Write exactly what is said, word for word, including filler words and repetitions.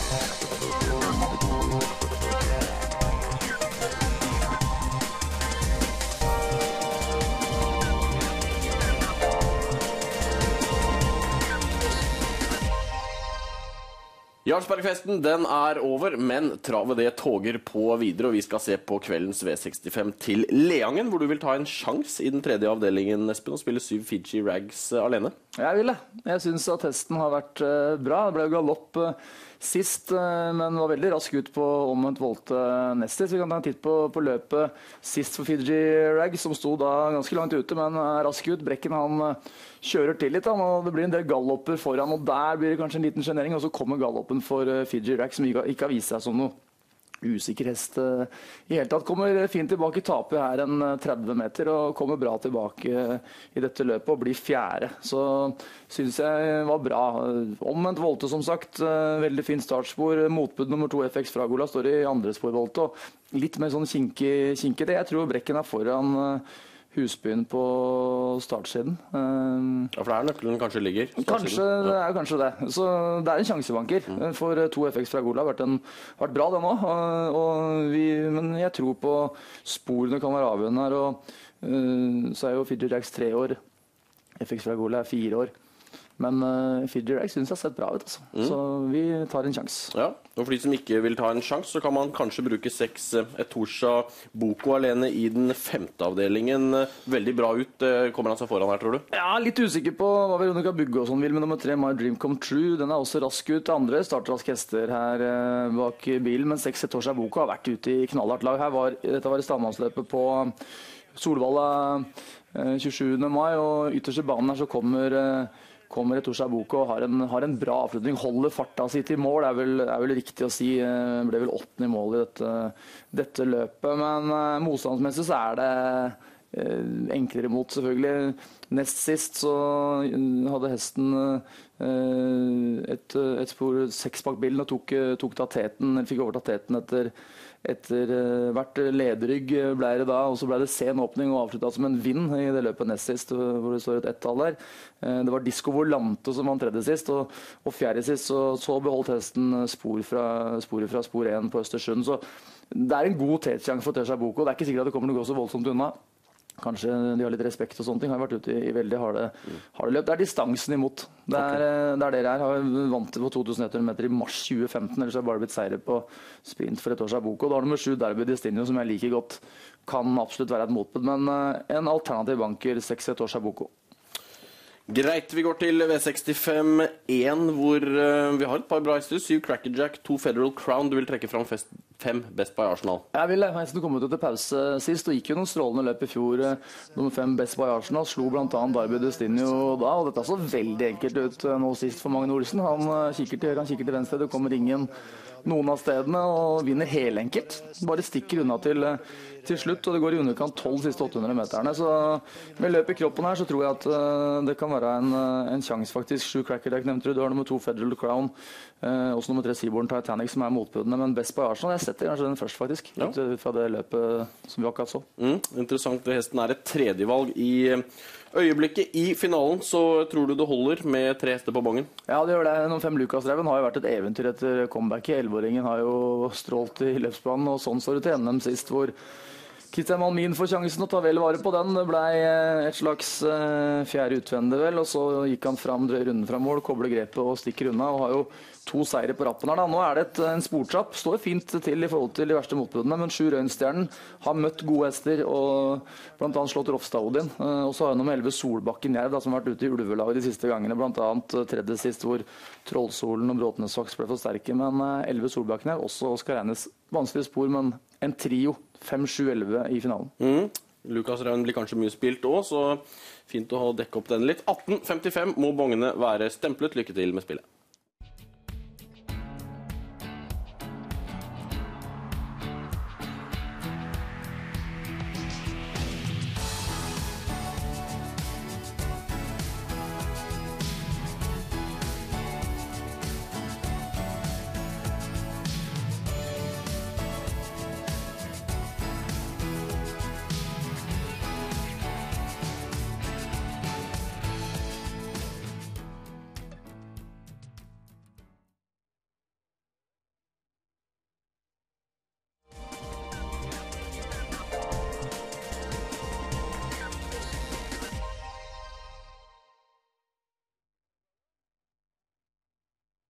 Jarlsbergfesten, den er over, men travet det toger på videre, og vi skal se på kveldens V sekstifem til Leangen, hvor du vil ta en sjans i den tredje avdelingen, Espen, og spille syv Fiji Rags alene. Jeg vil det. Jeg synes at testen har vært bra. Det ble jo galopp sist, men var veldig rask ut på omvendt volte nest sist. Vi kan ta en titt på, på løpet sist for Fiji Rags, som sto da ganske langt ute, men rask ut. Brekken han kjører til litt, han, og det blir en del gallopper foran, og der blir det kanskje en liten genering, og så kommer galloppen for Fiji Rags, som ikke, ikke har vist seg som noe usikker hest i hele tatt. Kommer fint tilbake, taper her en tretti meter og kommer bra tilbake i dette løpet og blir fjerde. Så synes jeg var bra. Omvendt volte som sagt, veldig fin startspor. Motbud nummer to F X Fragola står i andre spor volte og litt mer sånn kinke, kinke det. Jeg tror Brekken er foran Husbyen på startsiden. Ja, for det er nøkkelen kanskje ligger? Kanskje, det er kanskje det. Så det er en sjansebanker mm. for to F X Fragola. Har vært, en, vært bra det nå. Og vi, men jeg tror på sporene kan være avgjørende her. Og, uh, så er jo Fiji Rags tre år. F X Fragola er fire år. Men uh, Fiji Rags synes jeg har sett bra ut, altså. Mm. Så vi tar en sjans. Ja, og for de som ikke vil ta en sjans, så kan man kanskje bruke seks Etosha Boko alene i den femte avdelingen. Veldig bra ut. Kommer han seg foran her, tror du? Ja, litt usikker på hva Veronica Bugge og sånn vil med nummer tre, My Dream Come True. Den er også rask ut. Andre startraske hester her uh, bak bilen, men seks Etosha Boko har vært ute i knallhardt lag. Her var, dette var i stadmannsløpet på Solvalla uh, tjuesjuende mai, og ytterste banen her så kommer uh, kommer Etosha Boko og har en, har en bra avslutning, holder farta si til mål, det er vel, er vel riktig å si, ble vel åttende i mål i dette, dette løpet, men uh, motstandsmessig så er det uh, enklere mot selvfølgelig. Nest sist så hadde hesten uh, et, et spor seks bak bilen og tok, tok da teten, eller fikk overtatt teten etter Etter uh, hvert lederrygg ble det da, og så ble det sen åpning og avsluttet som en vinn i det løpet nest sist, hvor det står et ett-tall der. Uh, det var Disco Volante som vant tredje sist, og, og fjerde sist så, så beholdt hesten spor fra, sporet fra spor én på Østersund. Så det er en god tetsjanse for Etosha Boko. Det er ikke sikkert at det kommer til å gå så voldsomt unna. Kanskje de har litt respekt og sånne ting. Har vært ute i, i veldig harde, harde løp. Det er distansen imot. Det er, okay. det er dere her. Har vant til på to tusen ett hundre meter i mars tjue femten, ellers har bare blitt seire på sprint for Etosha Boko. Da har nummer sju Derby Destinio, som jeg liker godt. Kan absolutt være et motbud, men en alternativ banker, seks Etosha Boko. Greit, vi går til V sekstifem én, hvor uh, vi har et par bra hester. syv Crackerjack, to Federal Crown. Du vil trekke fram fest fem Best by Arsenal. Jeg vil. Hesten kom ut til pause sist, og gikk jo noen strålende løp i fjor. Nummer fem Best by Arsenal slo blant annet Derby Destinio da, og dette så veldig enkelt ut nå sist for Magne Olsen. Han kikker til høyre, han kikker til venstre, det kommer ingen noen av stedene, og vinner helenkelt. Bare stikker unna til, til slutt, og det går i underkant tolv siste åtte hundre meterne. Så med løp i kroppen her, så tror jeg at uh, det kan være en, en sjans faktisk. Sju Crackerjack nevnte du, du har nummer to Federal Crown, uh, også nummer tre Seaborn Titanic som er motbudene, men Best by Arsenal, jeg setter kanskje den først faktisk, ja. ut, ut fra det løpet som vi akkurat så. Mm, interessant, hesten er et tredjevalg i øyeblikket. I finalen så tror du det holder med tre hester på bongen? Ja, det gjør det. Nummer fem Lucas Reven har jo vært et eventyr etter comebacket. elleveåringen har jo strålt i løpsplanen, og sånn så det til N M sist, hvor Christian Malmin får sjansen å ta vel vare på den. Det ble et slags uh, fjerde utvende vel, og så gikk han fram, drøy runden fra mål, kobler grepet og stikker unna, og har jo to seire på rappen her da. Nå er det et, en sportrapp, står fint til i forhold til de verste motbudene, men sju Røynstjernen har møtt gode hester, og blant annet slått Rofstad Odin. Uh, og så har han nummer elleve Solbakken Jerv, da, som har vært ute i ulvelaget de siste gangene, blant annet uh, tredje sist, hvor Trollsolen og Bråtnesvaks ble for sterke, men uh, elleve Solbakken Jerv også skal regnes vanskelig spor, men en trio, fem sju elleve i finalen. Mm. Lucas Reven blir kanskje mye spilt også, så fint å dekke opp den litt. atten femtifem må bongene være stemplet. Lykke til med spillet.